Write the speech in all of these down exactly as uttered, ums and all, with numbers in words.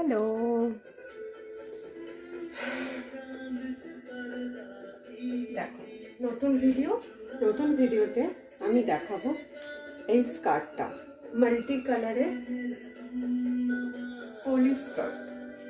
Hello, দেখো নতুন video. নতুন ভিডিওতে আমি দেখাবো এই স্কার্টটা, মাল্টি কালারের পলি স্কার্ট।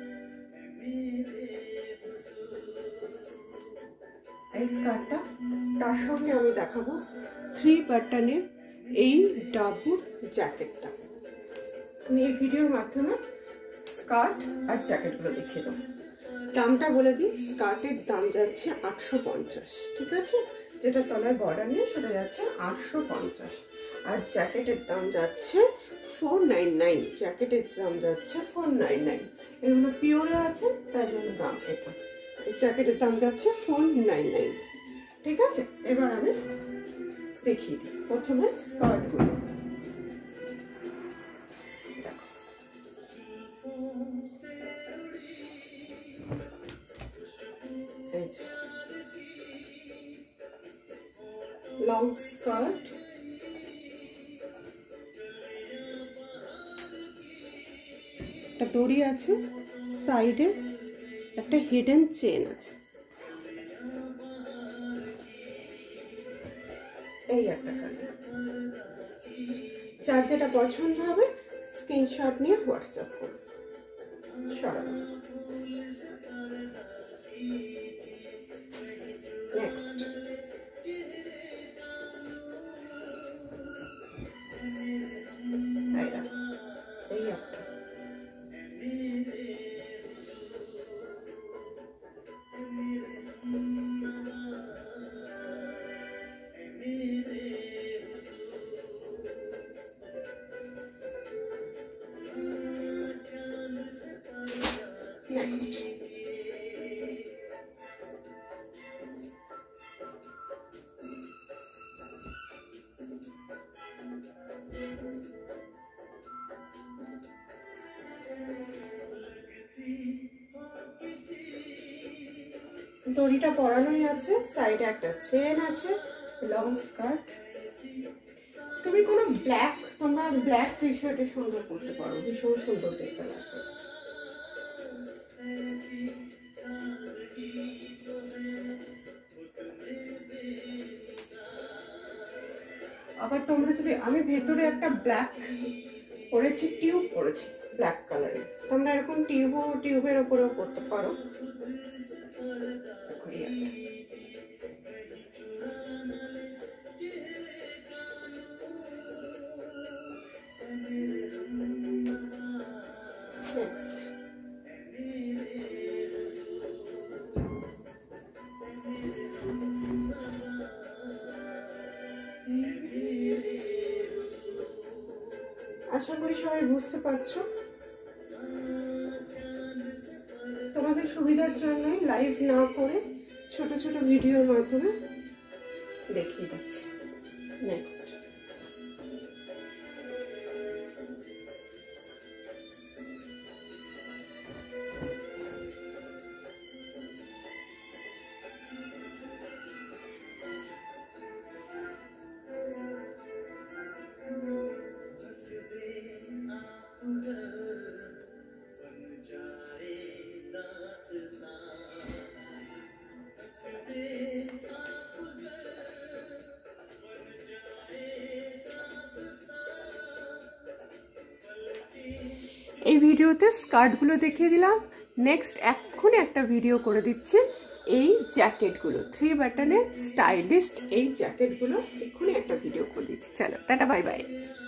এই স্কার্টটা, তার সঙ্গে আমি দেখাবো থ্রি বাটনের এই ডাবুর জ্যাকেটটা। আমি এই ভিডিওর মাধ্যমে স্কার্ট আর জ্যাকেটগুলো দেখিয়ে দেবো। দামটা বলে দিই, স্কার্টের দাম যাচ্ছে আটশো পঞ্চাশ, ঠিক আছে? যেটা তলায় বর্ডার নেই সেটা যাচ্ছে আটশো পঞ্চাশ। আর জ্যাকেটের দাম যাচ্ছে ফোর নাইন নাইন। জ্যাকেটের দাম যাচ্ছে ফোর নাইন নাইন। এগুলো পিওরে আছে তাই জন্য দাম এটা। এই জ্যাকেটের দাম যাচ্ছে ফোর নাইন নাইন, ঠিক আছে? এবার আমি দেখিয়ে দিই প্রথমে স্কার্টগুলো। লং স্কার্ট, একটা দড়ি আছে, সাইডে একটা হিডেন চেন আছে, এই একটা কালার। যার যেটা পছন্দ হবে স্ক্রিনশট নিয়ে হোয়াটসঅ্যাপ করুন। সরানো। নেক্সট এই একটা, নেক্সট দড়িটা পরানোই আছে, সাইডে একটা চেন আছে, লং স্কার্ট। তুমি কোনো ব্ল্যাক, তোমরা ব্ল্যাক টি শার্টের সঙ্গে পরতে পারো, ভীষণ সুন্দর দেখতে লাগবে। আবার তোমরা যদি, আমি ভেতরে একটা ব্ল্যাক পরেছি, টিউব পরেছি ব্ল্যাক কালারের, তোমরা এরকম টিউব টিউবের উপরেও পরতে পারো। আশা করি সবাই বুঝতে পারছো। তোমাদের সুবিধার জন্যই লাইভ না করে ছোট ছোট ভিডিওর মাধ্যমে দেখিয়ে দিচ্ছি। নেক্সট এই ভিডিওতে স্কার্টগুলো দেখিয়ে দিলাম। নেক্সট এক্ষুনি একটা ভিডিও করে দিচ্ছি এই জ্যাকেটগুলো, থ্রি বাটনের স্টাইলিস্ট এই জ্যাকেটগুলো এক্ষুনি একটা ভিডিও করে দিচ্ছি। চলো টাটা, বাই বাই।